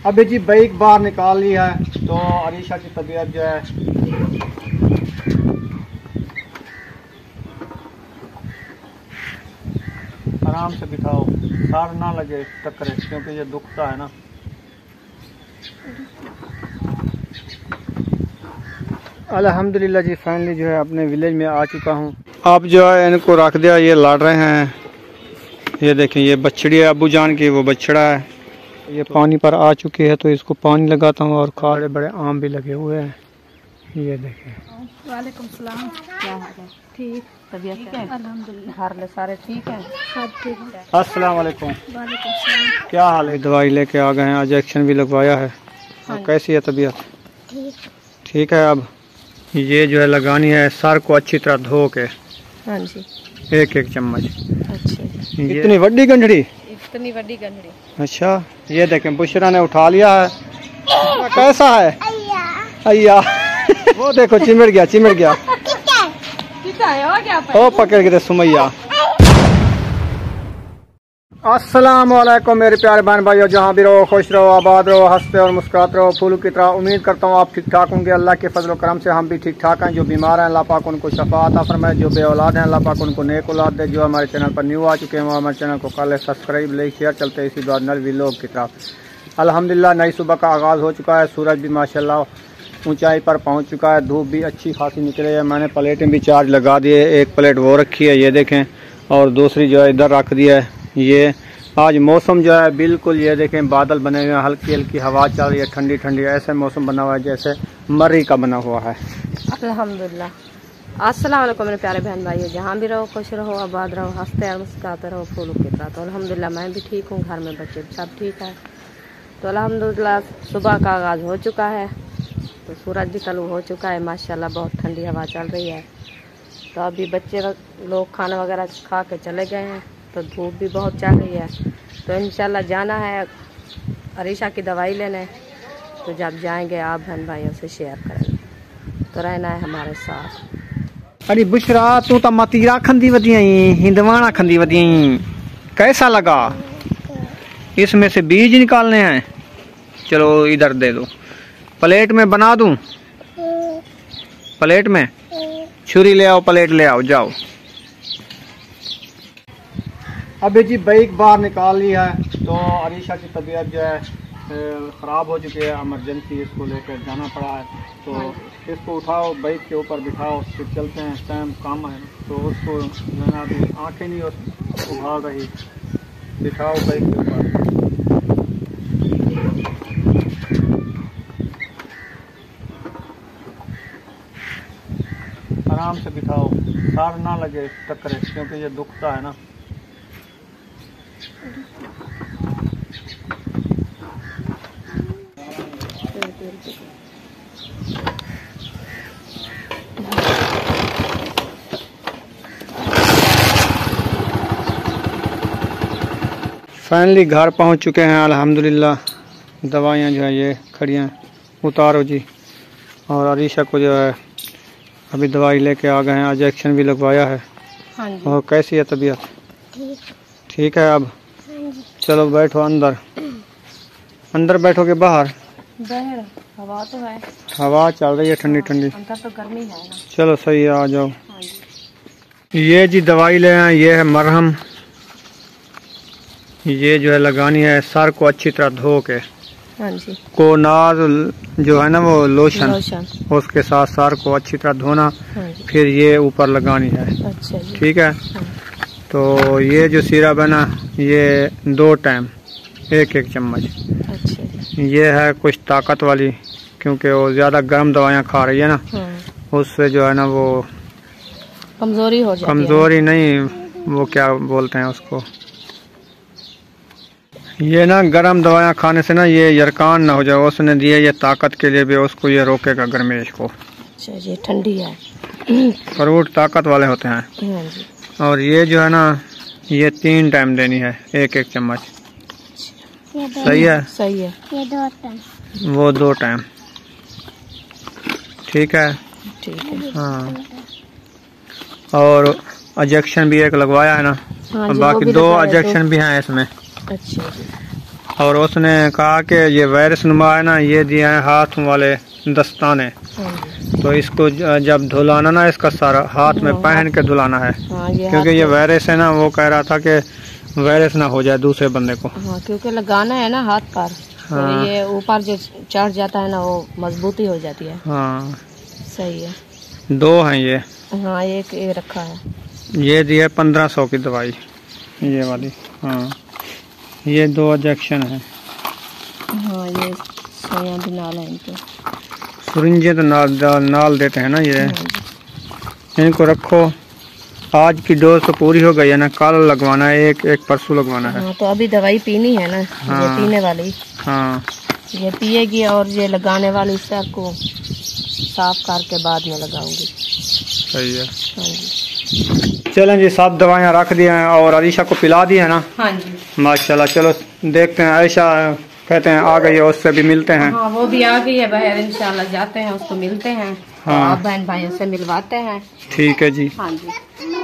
अभी जी बाइक बाहर निकाल ली है तो अरीशा की तबीयत जो है आराम से बिठाओ, सार ना लगे टक्करे, क्योंकि ये दुखता है ना। अल्हम्दुलिल्लाह जी, फाइनली जो है अपने विलेज में आ चुका हूँ। अब जो है इनको रख दिया, ये लड़ रहे हैं। ये देखें, ये बछड़ी है अबू जान की, वो बछड़ा है। ये पानी पर आ चुकी है तो इसको पानी लगाता हूँ। और बड़े बड़े आम भी लगे हुए हैं, ये देखें। वालेकुम सलाम, क्या हाल है? ठीक, तबीयत ठीक है? अल्हम्दुलिल्लाह, घर ले सारे ठीक हैं? सब ठीक है। अस्सलाम वालेकुम। वालेकुम सलाम। क्या हाल है? दवाई लेके आ गए हैं, इंजेक्शन भी लगवाया है। हाँ, कैसी है तबीयत? ठीक है। अब ये जो है लगानी है, सर को अच्छी तरह धो के। हाँ जी, एक एक चम्मच। अच्छा। इतनी बड़ी गंढड़ी? इतनी बड़ी गंढड़ी। अच्छा, ये देखें बुशरा ने उठा लिया है। कैसा है? अय्या वो देखो, चिमड़ गया चिमड़ गया। ओ पकड़ के दे सुमैया। अस्सलाम वालेकुम मेरे प्यारे बहन भाइयों, जहाँ भी रहो खुश रहो, आबाद रहो, हंसते और मुस्कुराते रहो फूलों की तरह। उम्मीद करता हूँ आप ठीक ठाक होंगे। अल्लाह के फजल और करम से हम भी ठीक ठाक हैं। जो बीमार हैं अल्लाह पाक उनको शफा अता फरमाए, जो बे औलाद हैं अल्लाह पाक उनको नेक औलाद दे। जो हमारे चैनल पर न्यू आ चुके हैं वो हमारे चैनल को कर ले सब्सक्राइब, लाइक शेयर। चलते हैं इसी बार नल व्लॉग की तरफ। अल्हम्दुलिल्लाह नई सुबह का आगाज़ हो चुका है। सूरज भी माशाल्लाह ऊंचाई पर पहुंच चुका है। धूप भी अच्छी खासी निकली है। मैंने प्लेटें भी चार्ज लगा दिए, एक प्लेट वो रखी है ये देखें, और दूसरी जो है इधर रख दिया है। ये आज मौसम जो है बिल्कुल, ये देखें बादल बने हुए हैं, हल्की हल्की हवा चल रही है, ठंडी ठंडी। ऐसे मौसम बना हुआ है जैसे मर्री का बना हुआ है। अल्हम्दुलिल्लाह। अस्सलाम वालेकुम मेरे प्यारे बहन भाइयों, जहाँ भी रहो खुश रहो, आबाद रहो, हंसते और मुस्कुराते रहो फूलों की तरह। तो अल्हम्दुलिल्लाह मैं भी ठीक हूँ, घर में बच्चे सब ठीक है। तो अल्हम्दुलिल्लाह सुबह का आगाज़ हो चुका है, तो सूरज भी तलू हो चुका है माशाल्लाह। बहुत ठंडी हवा चल रही है। तो अभी बच्चे लोग खाना वगैरह खा के चले गए हैं, तो धूप भी बहुत चल रही है। तो इंशाल्लाह जाना है अरीशा की दवाई लेने। तो जब जाएंगे आप बहन भाइयों से शेयर करेंगे, तो रहना है हमारे साथ। अरे बुशरा, तू तो मतीरा खंदी वधियाई, हिंदवाना खंदी वधियाई, कैसा लगा? इसमें से बीज निकालने हैं। चलो इधर दे दो, प्लेट में बना दूं? प्लेट में छुरी ले आओ, प्लेट ले आओ, जाओ। अभी जी बाइक बाहर निकाल ली है तो अरीशा की तबीयत जो है ख़राब हो चुकी है। इमरजेंसी इसको लेकर जाना पड़ा है। तो इसको उठाओ, बाइक के ऊपर बिठाओ, फिर चलते हैं। इस टाइम काम है तो उसको मैंने अभी आँखें नहीं उभार रही। बिठाओ बाइक के ऊपर। आराम से बिठाओ, सार ना लगे टक्करे, क्योंकि ये दुखता है ना। फाइनली घर पहुंच चुके हैं अल्हम्दुलिल्लाह। दवाइयाँ जो है ये खड़ी हैं, उतारो जी। और अरीशा को जो है अभी दवाई लेके आ गए हैं, इंजेक्शन भी लगवाया है। हाँ जी। और कैसी है तबीयत? ठीक है। अब चलो बैठो अंदर। अंदर बैठोगे बाहर? बाहर हवा तो है, हवा चल रही है ठंडी ठंडी। अंदर तो गर्मी है ना। चलो सही है, आ जाओ। हाँ जी। ये जी दवाई ले आए, ये है मरहम। ये जो है लगानी है, सर को अच्छी तरह धो के। हाँ जी। कोनार जो है ना वो लोशन, उसके साथ सर को अच्छी तरह धोना। हाँ जी। फिर ये ऊपर लगानी है। अच्छा जी। ठीक है। हाँ। तो ये जो सिरप है ना, ये 2 टाइम एक एक चम्मच। अच्छा जी। ये है कुछ ताकत वाली, क्योंकि वो ज़्यादा गर्म दवाइयाँ खा रही है ना। हाँ। उससे जो है ना वो कमजोरी हो जाती है। कमजोरी नहीं, वो क्या बोलते हैं उसको, ये ना गर्म दवाइयाँ खाने से ना ये यरकान ना हो जाए। उसने दिए ये ताकत के लिए भी, उसको ये रोकेगा गर्मेश को। अच्छा जी, ठंडी है। फ्रूट ताकत वाले होते हैं। हाँ जी। और ये जो है ना, ये 3 टाइम देनी है, एक एक चम्मच। सही है? सही है। ये 2 टाइम, वो 2 टाइम। ठीक है। ठीक है। हाँ। और इंजेक्शन भी एक लगवाया है ना। हाँ जी, बाकी वो भी 2 लगवाया इंजेक्शन भी हैं इसमें। अच्छा जी। और उसने कहा कि ये वायरस नुमा है ना, ये दिए हैं हाथ वाले दस्ताने, तो इसको जब धुलाना ना इसका सारा हाथ में पहन के धुलाना है, क्योंकि ये वायरस है ना, वो कह रहा था कि वायरस ना हो जाए दूसरे बंदे को। हाँ, क्योंकि लगाना है ना हाथ पर। हाँ। तो ये ऊपर जो चढ़ जाता है ना, वो मजबूती हो जाती है। हाँ सही है। 2 हैं ये। हाँ, एक ये रखा है। ये दी है 1500 की दवाई, ये वाली। हाँ, ये 2 इंजेक्शन है। हाँ, ये सुइयां भी नाल है इनके। सुरिंजें तो नाल देते हैं ना ये। इनको रखो। आज की डोज तो पूरी हो गई है ना, कल लगवाना है, एक परसों लगवाना है। हाँ, तो अभी दवाई पीनी है ना। हाँ, ये पीने वाली। हाँ, ये पिएगी और ये लगाने वाली सर को साफ करके बाद में लगाऊंगी। सही है। हाँ जी। चलें जी, सब दवाइयाँ रख दी हैं और अरीशा को पिला दी है ना। हाँ जी, माशाल्लाह। चलो देखते हैं, आयशा कहते हैं आ गई है, उससे भी मिलते हैं। हाँ, वो भी आ गई है बाहर, इंशाल्लाह जाते हैं, उसको मिलते हैं। हाँ, आप बहन भाइयों से मिलवाते हैं। ठीक है जी। हाँ जी।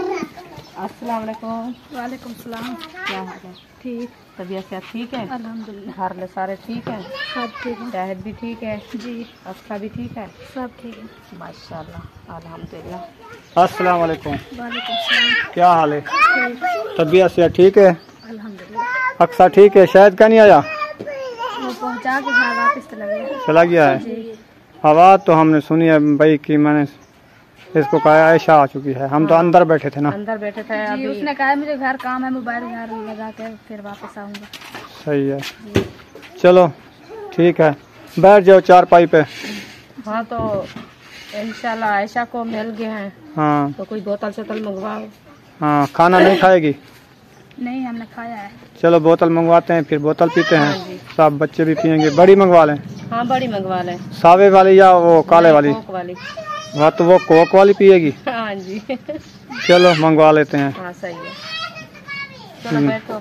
अस्सलाम वालेकुम। वालेकुम सलाम। क्या हाल है? ठीक। तबीयत क्या ठीक है? अल्हम्दुलिल्लाह। घर में सारे ठीक हैं? सब ठीक है। शाहिद भी ठीक है? जी। अफ्सा भी ठीक है? सब ठीक है माशाल्लाह, अल्हम्दुलिल्लाह। अस्सलाम वालेकुम। वालेकुम सलाम। क्या हाल है? तबीयत से ठीक है? अल्हम्दुलिल्लाह। अक्सा ठीक है? शायद का नहीं आया? वो पहुंचा के घर वापस चला गया है। आवाज़ तो हमने सुनी है भाई कि मैंने इसको कहा आयशा आ चुकी है। हम तो अंदर बैठे थे ना। अंदर बैठे थे अभी। उसने कहा मुझे घर काम है, मोबाइल घर लगा के फिर वापस आऊंगा। सही है। चलो ठीक है, बैठ जाओ चारपाई पे। हाँ, तो इंशाल्लाह आयशा को मिल गए हैं। हाँ, तो कोई बोतल शोतल मंगवाओ। हाँ, खाना नहीं खाएगी? नहीं, हमने खाया है। चलो बोतल मंगवाते हैं, फिर बोतल पीते हैं। हाँ, सब बच्चे भी पियेंगे। बड़ी मंगवा लें? हाँ, बड़ी मंगवा लें। सावे वाली या वो काले वाली? कोक वाली। हाँ, तो वो कोक वाली पिएगी? हाँ जी। चलो मंगवा लेते हैं। हाँ, सही है। चलो बैठो।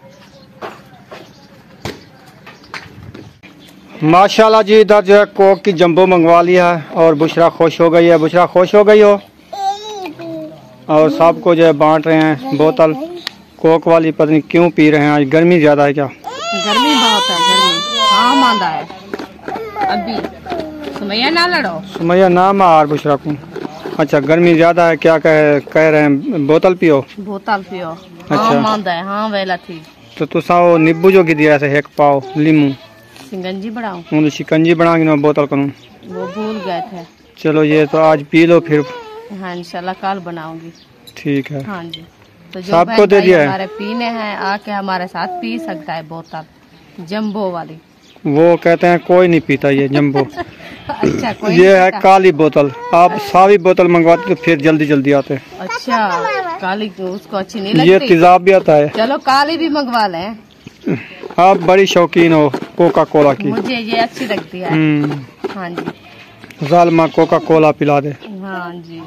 माशाल्लाह जी, इधर जो है कोक की जंबो मंगवा लिया है और बुशरा खुश हो गई है। बुशरा खुश हो गई हो? और सबको जो है बांट रहे हैं बोतल कोक वाली। पता नहीं क्यों पी रहे हैं, आज गर्मी ज्यादा है क्या? गर्मी बहुत है, गर्मी। हाँ, मांदा है अभी। सुमैया ना लड़ो। सुमैया ना मार बुशरा को। अच्छा, गर्मी ज्यादा है क्या कह रहे हैं? बोतल पियो। बोतल पियो। अच्छा, हाँ, मांदा है। हाँ, वेला थी तो तुसा वो नींबू जो की दिया ऐसे एक पाव लीमू शिकंजी बनाऊं? तो शिकंजी बना के बोतल करूँ? वो भूल गए थे। चलो ये तो आज पी लो फिर। हाँ, इंशाल्लाह कल बनाऊंगी। ठीक है। हाँ जी। तो जो सबको दे दिया है? हमारे पीने हैं आके हमारे साथ पी सकता है बोतल जंबो वाली। वो कहते हैं कोई नहीं पीता ये जंबो। अच्छा, कोई ये है काली बोतल। आप सावी बोतल मंगवाते तो फिर जल्दी जल्दी आते। अच्छा, काली उसको अच्छी नहीं लगती? ये तेजाब भी आता है। चलो काली भी मंगवा लें। आप बड़ी शौकीन हो कोका कोला की। मुझे ये अच्छी लगती है। हाँ जी। जालमा कोका कोला पिला दे। हाँ जी।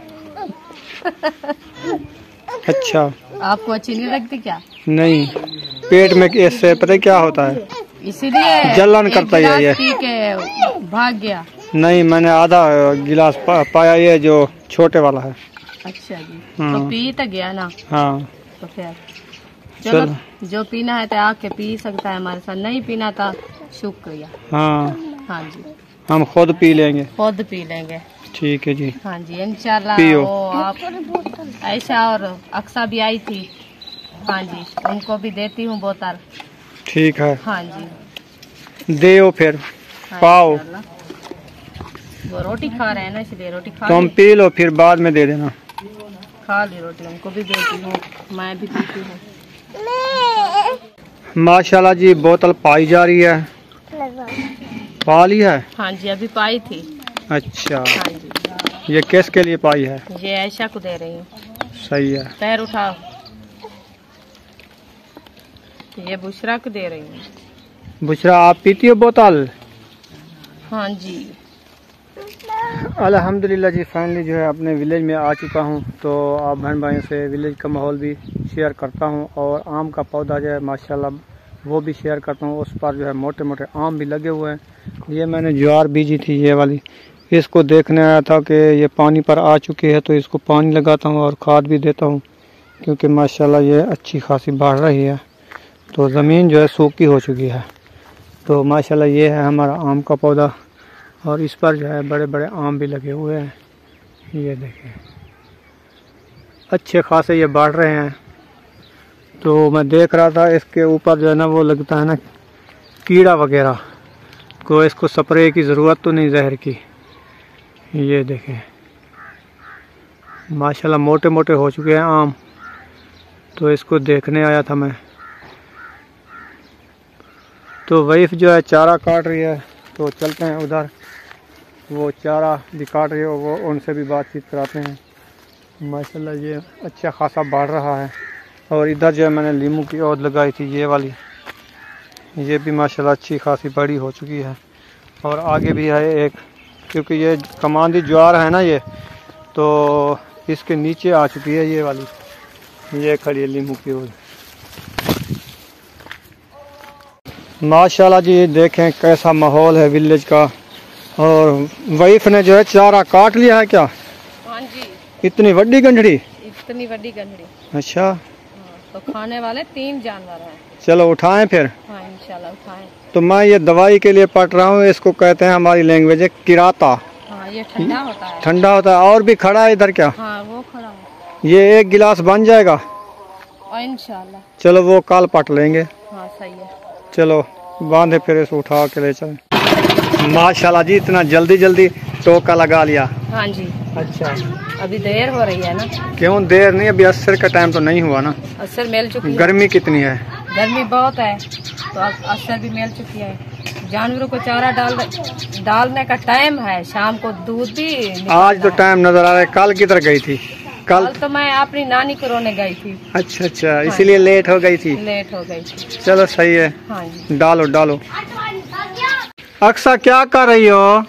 अच्छा, आपको अच्छी नहीं लगती क्या? नहीं, पेट में इससे पता है क्या होता है? इसीलिए जलन करता है ये। पी के भाग गया? नहीं, मैंने आधा गिलास पाया, ये जो छोटे वाला है। अच्छा जी। तो पी तो गया ना। हाँ, तो फिर चलो जो पीना है तो आके पी सकता है हमारे साथ, नहीं पीना था शुक्रिया। हाँ। हाँ जी, हम खुद पी लेंगे। खुद पी लेंगे। ठीक है जी। हाँ जी, इंशाल्लाह। पियो। आप आयशा और अक्सा भी आई थी। हाँ जी, उनको भी देती हूँ बोतल। ठीक है। हाँ जी, देओ फिर। हाँ, पाओ। वो रोटी खा रहे हैं ना, इसलिए रोटी खा तुम पी लो फिर बाद में दे देना। खा ली रोटी, उनको भी देती हूँ, मैं भी पीती हूँ। माशाल्लाह जी, बोतल पाई जा रही है। पा ली है? हाँ जी, अभी पाई थी। अच्छा। हाँ जी। ये किसके लिए पाई है? ये आयशा को दे रही हूँ। सही है। पैर उठाओ। ये बुशरा को दे रही हूँ। बुशरा, आप पीती हो बोतल? हाँ जी। अल्हम्दुलिल्लाह जी, फाइनली जो है अपने विलेज में आ चुका हूँ। तो आप बहन भाइयों से विलेज का माहौल भी शेयर करता हूँ और आम का पौधा जो है माशाल्लाह वो भी शेयर करता हूँ। उस पर जो है मोटे मोटे आम भी लगे हुए हैं। ये मैंने ज्वार बीजी थी ये वाली, इसको देखने आया था कि ये पानी पर आ चुकी है, तो इसको पानी लगाता हूँ और खाद भी देता हूँ, क्योंकि माशाल्लाह ये अच्छी खासी बढ़ रही है। तो ज़मीन जो है सूखी हो चुकी है। तो माशाल्लाह ये है हमारा आम का पौधा और इस पर जो है बड़े बड़े आम भी लगे हुए हैं। ये देखें अच्छे खासे ये बढ़ रहे हैं। तो मैं देख रहा था इसके ऊपर जो है ना वो लगता है ना कीड़ा वगैरह, को इसको स्प्रे की ज़रूरत तो नहीं जहर की। ये देखें माशाल्लाह मोटे मोटे हो चुके हैं आम। तो इसको देखने आया था मैं। तो वाइफ जो है चारा काट रही है, तो चलते हैं उधर, वो चारा भी काट रही है, वो उनसे भी बातचीत कराते हैं। माशाल्लाह ये अच्छा खासा बढ़ रहा है। और इधर जो है मैंने लीमू की पौध लगाई थी ये वाली, ये भी माशाल्लाह अच्छी खासी बड़ी हो चुकी है। और आगे भी है एक, क्योंकि ये कमांदी ज्वार है ना ये, तो इसके नीचे आ चुकी है ये वाली, ये खड़ी है लीमू की पौध। माशाल्लाह जी देखें कैसा माहौल है विलेज का। और वाइफ ने जो है चारा काट लिया है क्या? हाँ जी। इतनी बड़ी गंढड़ी? इतनी बड़ी गंढड़ी। अच्छा। हाँ, तो खाने वाले 3 जानवर हैं। चलो उठाएं फिर। हाँ इंशाल्लाह उठाएं। तो मैं ये दवाई के लिए पट रहा हूँ, इसको कहते हैं हमारी लैंग्वेज है किराता। हाँ ये ठंडा होता है। ठंडा होता है। और भी खड़ा है इधर क्या? हाँ वो खड़ा है। ये 1 गिलास बन जाएगा इंशाल्लाह। चलो वो कल पट लेंगे। हाँ सही है। चलो बांधे फिर इसको उठा के ले चलें। माशाल्लाह जी इतना जल्दी जल्दी टोका लगा लिया। हाँ जी। अच्छा अभी देर हो रही है ना? क्यों देर नहीं, अभी असर का टाइम तो नहीं हुआ ना। असर मिल चुकी है। गर्मी कितनी है? गर्मी बहुत है, तो अब असर भी मिल चुकी है। जानवरों को चारा डालने का टाइम है, शाम को दूध भी। आज तो टाइम नजर आ रहा है। कल किधर गई थी? कल तो मैं अपनी नानी को रोने गई थी। अच्छा अच्छा, इसीलिए लेट हो गई थी। लेट हो गई थी। चलो सही है। हाँ जी। डालो डालो। अक्सा क्या कर रही हो?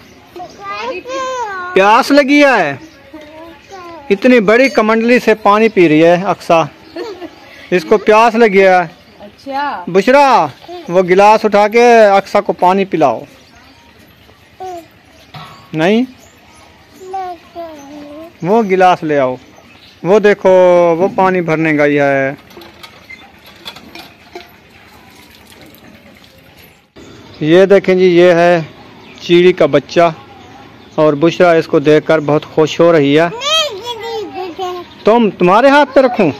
प्यास लगी है? इतनी बड़ी कमंडली से पानी पी रही है अक्सा, इसको प्यास लगी है। अच्छा बुशरा वो गिलास उठा के अक्सा को पानी पिलाओ। नहीं वो गिलास ले आओ। वो देखो वो पानी भरने गई है। ये देखें जी ये है चीड़ी का बच्चा और बुशरा इसको देखकर बहुत खुश हो रही है। तुम्हारे हाथ पे रखूं?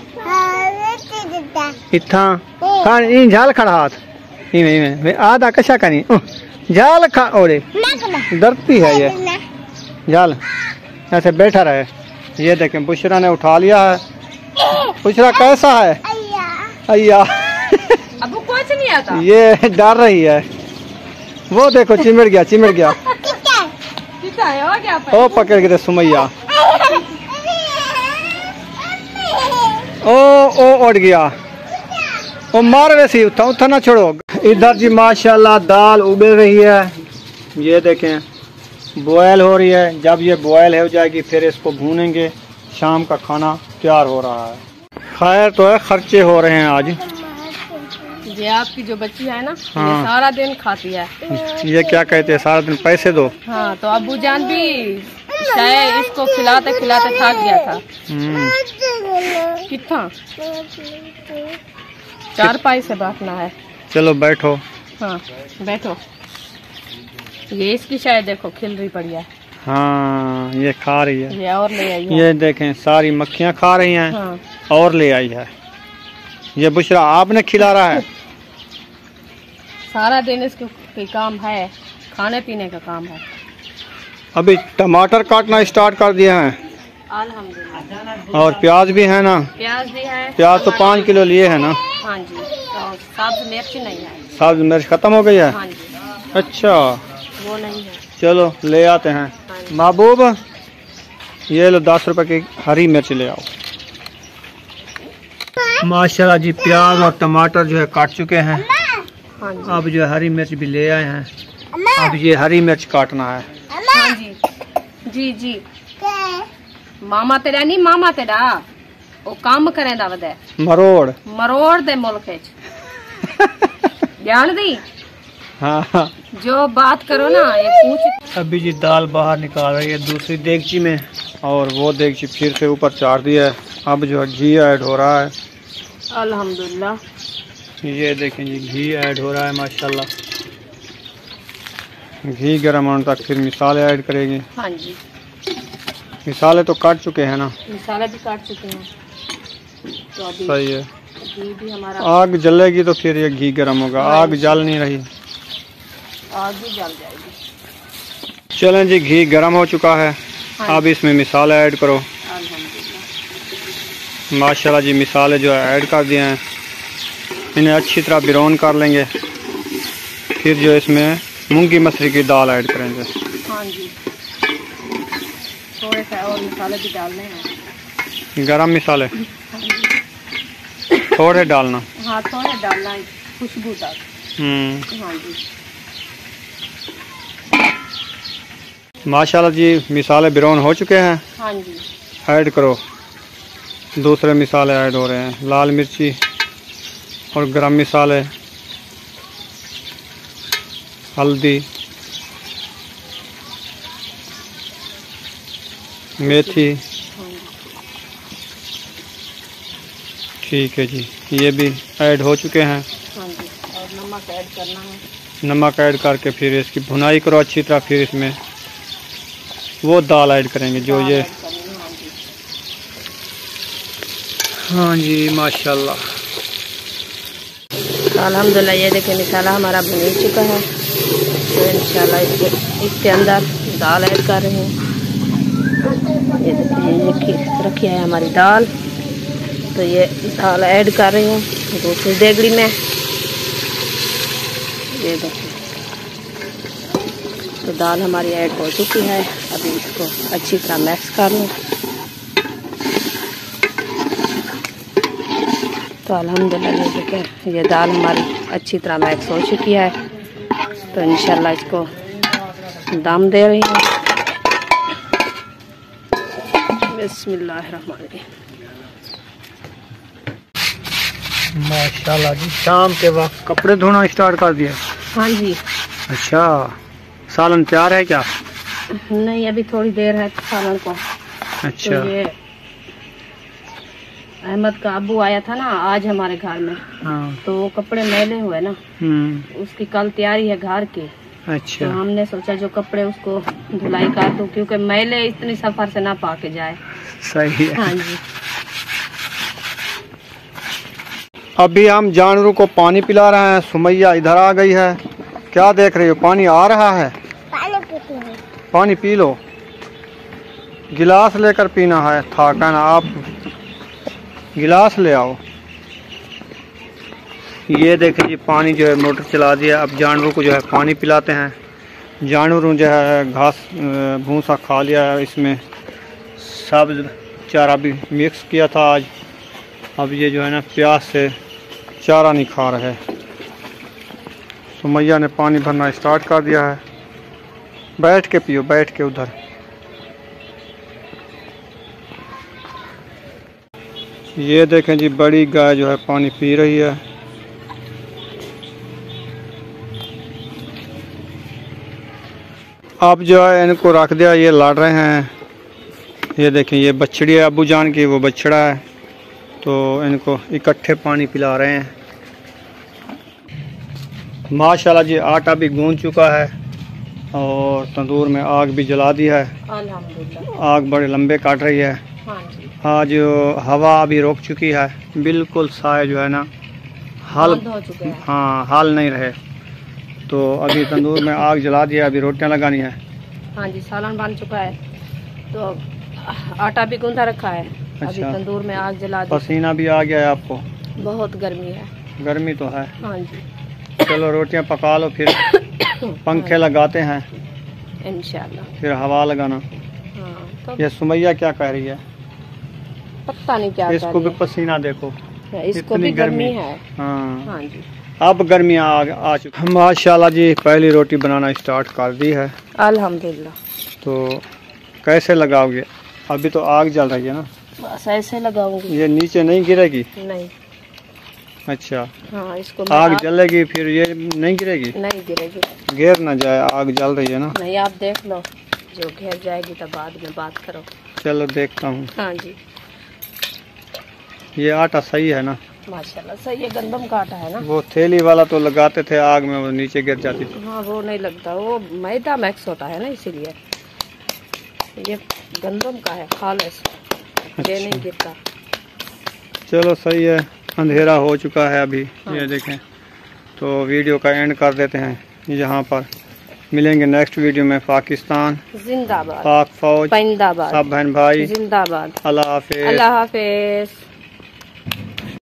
इतना खान इन झाल खड़ा हाथ इन आधा कशा कनी झाल खा ओरे डरती है ये झाल, ऐसे बैठा रहे। ये देखें बुशरा ने उठा लिया है। बुशरा कैसा है? अय्या अब कुछ नहीं आता। ये डर रही है। वो देखो चिमड़ गया चिमड़ गया। ओ पकड़ के सुमैया। ओ उड़ गया। ओ मार वैसी उठा उठा ना छोड़ो। इधर जी माशाल्लाह दाल उबल रही है। ये देखें बॉयल हो रही है। जब ये बॉयल हो जाएगी फिर इसको भूनेंगे। शाम का खाना तैयार हो रहा है। खैर तो है खर्चे हो रहे हैं आज। ये आपकी जो बच्ची है ना, हाँ। ये सारा दिन खाती है। ये क्या कहते हैं सारा दिन पैसे दो। हाँ तो अब्बू जान भी शायद इसको खिलाते खिलाते थक गया था। कितना 4 पैसे बांटना है। चलो बैठो। हाँ बैठो। ये इसकी शायद देखो खिल रही पड़ी है। हाँ ये खा रही है। ये और ले आई है। ये देखें सारी मक्खियाँ खा रही हैं। हाँ। और ले आई है। ये बुशरा आपने खिला रहा है। सारा दिन इसको कोई काम है, खाने पीने का काम है। अभी टमाटर काटना स्टार्ट कर दिया है। अल्हम्दुलिल्लाह। और प्याज भी है ना? प्याज भी है। प्याज तो 5 किलो लिए है ना? हाँ जी। तो सब्ज मिर्च नहीं है। सब्ज मिर्च खत्म हो गई है? हाँ जी। अच्छा वो नहीं है। चलो ले आते हैं। हाँ। महबूब ये लो 10 रुपए की हरी मिर्च ले आओ। माशाल्लाह जी प्याज और टमाटर जो है काट चुके हैं। हाँ जी। अब जो है हरी मिर्च भी ले आए हैं। अब ये हरी मिर्च काटना है। हाँ जी। जी जी मामा तेरा नहीं, मामा तेरा वो काम करे दा वदे मरोड़ मरोड़ दे मुल्क जान दी। हाँ जो बात करो ना ये पूछ। अभी जी दाल बाहर निकाल रही है दूसरी देगची में, और वो देगची फिर से ऊपर चाड़ दी है। अब जो है घी ऐड हो रहा है। अल्हम्दुलिल्लाह। ये देखें जी घी ऐड हो रहा है माशाल्लाह। घी गर्म होने तक फिर मिसाले ऐड करेंगे। हाँ जी, मिसाले तो काट चुके हैं ना? मिसाले भी काट चुके हैं। तो अभी सही है। घी भी हमारा, आग जलेगी तो फिर ये घी गर्म होगा। आग जल नहीं रही, आग भी जल जाएगी। चलें जी, घी गर्म हो चुका है। अब इसमें मिसाले ऐड करो। अल्हम्दुलिल्लाह। माशाल्लाह जी, मिसाले जो है ऐड कर दिए हैं। इन्हें अच्छी तरह ब्राउन कर लेंगे। फिर जो इसमें मूंगी मसरी की दाल ऐड करेंगे। हाँ जी, थोड़े से और मसाले भी डालने हैं। गरम मसाले थोड़े डालना। हाँ, थोड़े डालना है, खुशबू तक। हाँ जी, माशाल्लाह जी, मिसाले ब्राउन हो चुके हैं। हाँ जी, ऐड करो। दूसरे मिसाले ऐड हो रहे हैं, लाल मिर्ची और गरम मसाले, हल्दी, मेथी। ठीक है जी, ये भी ऐड हो चुके हैं। हाँ जी, और नमक ऐड करना है। नमक ऐड करके फिर इसकी भुनाई करो अच्छी तरह। फिर इसमें वो दाल ऐड करेंगे जो ये। हाँ जी, माशाल्लाह। अल्हम्दुलिल्लाह, ये देखिए मिसाला हमारा भुन चुका है। तो इंशाल्लाह इसके अंदर दाल ऐड कर रहे हैं। ये देखिए, ये रखी है हमारी दाल। तो ये दाल ऐड कर रही हूँ दूसरी देगड़ी में। ये देखिए, तो दाल हमारी ऐड हो चुकी है। अभी इसको अच्छी तरह मिक्स कर लूँ। तो अल्हम्दुलिल्लाह, ये देखिए, ये दाल हमारी अच्छी तरह मिक्स हो चुकी है। तो इंशाल्लाह इसको दम दे रही हूँ। बिस्मिल्लाहिर्रहमानिर्रहीम। माशाल्लाह जी, शाम के वक्त कपड़े धोना स्टार्ट कर दिया। हाँ जी। अच्छा, सालन तैयार है क्या? नहीं, अभी थोड़ी देर है सालन को। अच्छा। तो ये अहमद का अब्बू आया था ना आज हमारे घर में। हाँ। तो वो कपड़े मैले हुए ना, उसकी कल तैयारी है घर की। अच्छा। तो हमने सोचा जो कपड़े उसको धुलाई कर दूं, क्योंकि मैले इतनी सफर से ना पा के जाए। सही है। हाँ जी। अभी हम जानवरों को पानी पिला रहे हैं। सुमैया इधर आ गई है। क्या देख रही हो? पानी आ रहा है, पानी पी लो। गिलास लेकर पीना है था कहना, आप गिलास ले आओ। ये देखिए जी, पानी जो है मोटर चला दिया। अब जानवरों को जो है पानी पिलाते हैं। जानवरों जो है घास भूसा खा लिया है। इसमें सब्ज चारा भी मिक्स किया था आज। अब ये जो है ना प्यास से चारा नहीं खा रहे। सुमैया ने पानी भरना स्टार्ट कर दिया है। बैठ के पियो, बैठ के उधर। ये देखें जी, बड़ी गाय जो है पानी पी रही है। अब जो है इनको रख दिया, ये लड़ रहे हैं। ये देखें, ये बछड़ी है अब्बू जान की, वो बछड़ा है। तो इनको इकट्ठे पानी पिला रहे हैं। माशाल्लाह जी, आटा भी गूंद चुका है और तंदूर में आग भी जला दी है। अल्हम्दुलिल्लाह, आग बड़े लंबे काट रही है। हाँ जी। आज हवा अभी रोक चुकी है। बिल्कुल साए जो है ना हाल हो चुके हैं। हाँ, हाल नहीं रहे। तो अभी तंदूर में आग जला दिया। अभी रोटियां लगानी है। हाँ जी, सालन बन चुका है। तो आटा भी गूंदा रखा है। अभी अच्छा। तंदूर में आग जला दी। पसीना भी आ गया है आपको? बहुत गर्मी है। गर्मी तो है। हाँ जी। चलो रोटियां पका लो, फिर पंखे लगाते हैं, इंशाल्लाह। फिर हवा लगाना। हाँ, तो ये सुमैया क्या कह रही है? पता नहीं क्या इसको भी पसीना देखो, इसको इतनी भी गर्मी है। हाँ। हाँ जी। अब गर्मी आ चुकी। माशाल्लाह जी, पहली रोटी बनाना स्टार्ट कर दी है। अल्हम्दुलिल्लाह। तो कैसे लगाओगे? अभी तो आग जल रही है ना। बस ऐसे लगाऊंगी। ये नीचे नहीं गिरेगी? नहीं। अच्छा। हाँ, इसको आग जलेगी फिर ये नहीं गिरेगी? नहीं गिरेगी। गिर ना जाए, आग जल रही है ना। नहीं, आप देख लो, जो घिर जाएगी तो बाद में बात करो। चलो देखता हूँ। हाँ जी। ये आटा सही है ना? माशाल्लाह सही है। गंदम का आटा है ना। वो थैली वाला तो लगाते थे आग में, वो नीचे गिर जाती थी। हाँ वो नहीं लगता, वो मैदा मैक्स होता है ना, इसीलिए। ये गंदम का है खालिस, ये नहीं गिरता। चलो सही है, अंधेरा हो चुका है अभी। ये देखें, तो वीडियो का एंड कर देते हैं यहाँ पर। मिलेंगे नेक्स्ट वीडियो में। पाकिस्तान जिंदाबाद, पाक फौज जिंदाबाद, सब बहन भाई जिंदाबाद। अल्लाह हाफिज। अल्लाह हाफिज।